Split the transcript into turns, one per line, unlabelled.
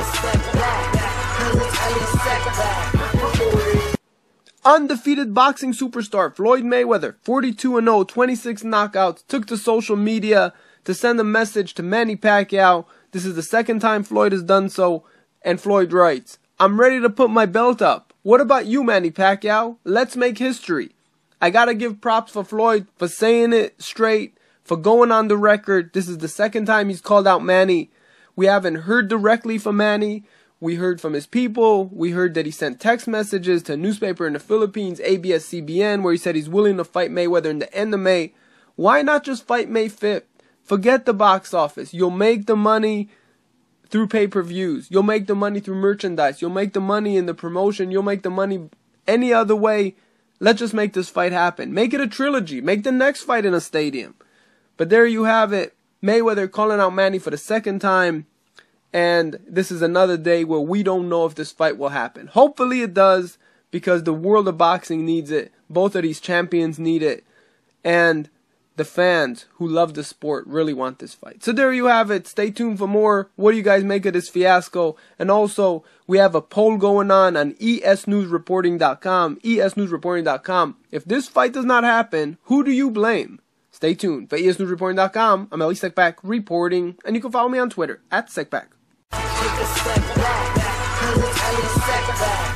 Undefeated boxing superstar Floyd Mayweather, 42-0, 26 knockouts, took to social media to send a message to Manny Pacquiao. This is the second time Floyd has done so, and Floyd writes, "I'm ready to put my belt up. What about you, Manny Pacquiao? Let's make history." I gotta give props for Floyd for saying it straight, for going on the record. This is the second time he's called out Manny. We haven't heard directly from Manny. We heard from his people. We heard that he sent text messages to a newspaper in the Philippines, ABS-CBN, where he said he's willing to fight Mayweather in the end of May. Why not just fight May 5th? Forget the box office. You'll make the money through pay-per-views. You'll make the money through merchandise. You'll make the money in the promotion. You'll make the money any other way. Let's just make this fight happen. Make it a trilogy. Make the next fight in a stadium. But there you have it. Mayweather calling out Manny for the second time. And this is another day where we don't know if this fight will happen. Hopefully it does, because the world of boxing needs it. Both of these champions need it. And the fans who love the sport really want this fight. So there you have it. Stay tuned for more. What do you guys make of this fiasco? And also, we have a poll going on esnewsreporting.com. esnewsreporting.com. If this fight does not happen, who do you blame? Stay tuned. For esnewsreporting.com, I'm Elie Seckbach reporting. And you can follow me on Twitter, @Seckbach.
Take a step back, 'cause it's Elie Seckbach.